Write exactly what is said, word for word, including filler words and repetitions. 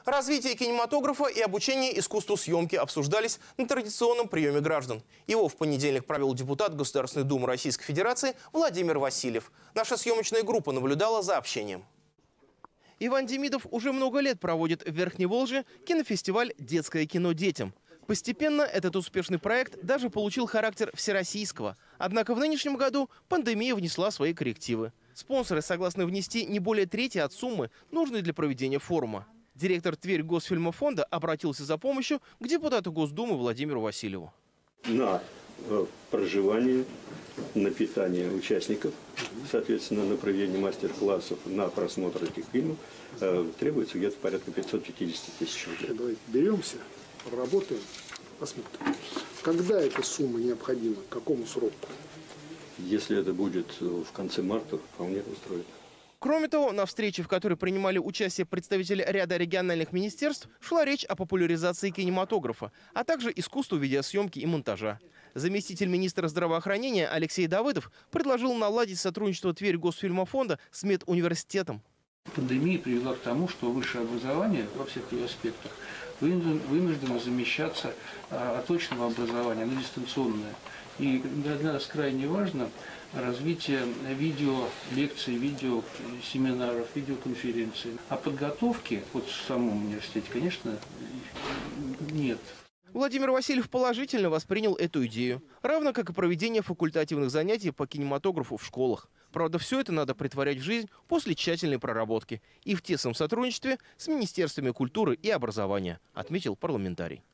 Развитие кинематографа и обучение искусству съемки обсуждались на традиционном приеме граждан. Его в понедельник провел депутат Государственной Думы Российской Федерации Владимир Васильев. Наша съемочная группа наблюдала за общением. Иван Демидов уже много лет проводит в Верхневолжье кинофестиваль «Детское кино детям». Постепенно этот успешный проект даже получил характер всероссийского. Однако в нынешнем году пандемия внесла свои коррективы. Спонсоры согласны внести не более трети от суммы, нужной для проведения форума. Директор Тверь Госфильмофонда обратился за помощью к депутату Госдумы Владимиру Васильеву. На проживание, на питание участников, соответственно, на проведение мастер-классов, на просмотр этих фильмов требуется где-то порядка пятьсот пятьдесят тысяч рублей. Давайте беремся, проработаем, посмотрим. Когда эта сумма необходима, к какому сроку? Если это будет в конце марта, вполне устроит. Кроме того, на встрече, в которой принимали участие представители ряда региональных министерств, шла речь о популяризации кинематографа, а также искусству видеосъемки и монтажа. Заместитель министра здравоохранения Алексей Давыдов предложил наладить сотрудничество Тверь Госфильмофонда с медуниверситетом. Пандемия привела к тому, что высшее образование во всех ее аспектах вынуждено замещаться от очного образования на дистанционное. И для нас крайне важно развитие видео лекций, видео семинаров, видеоконференций. А подготовки вот в самом университете, конечно, нет. Владимир Васильев положительно воспринял эту идею, равно как и проведение факультативных занятий по кинематографу в школах. Правда, все это надо претворять в жизнь после тщательной проработки и в тесном сотрудничестве с министерствами культуры и образования, отметил парламентарий.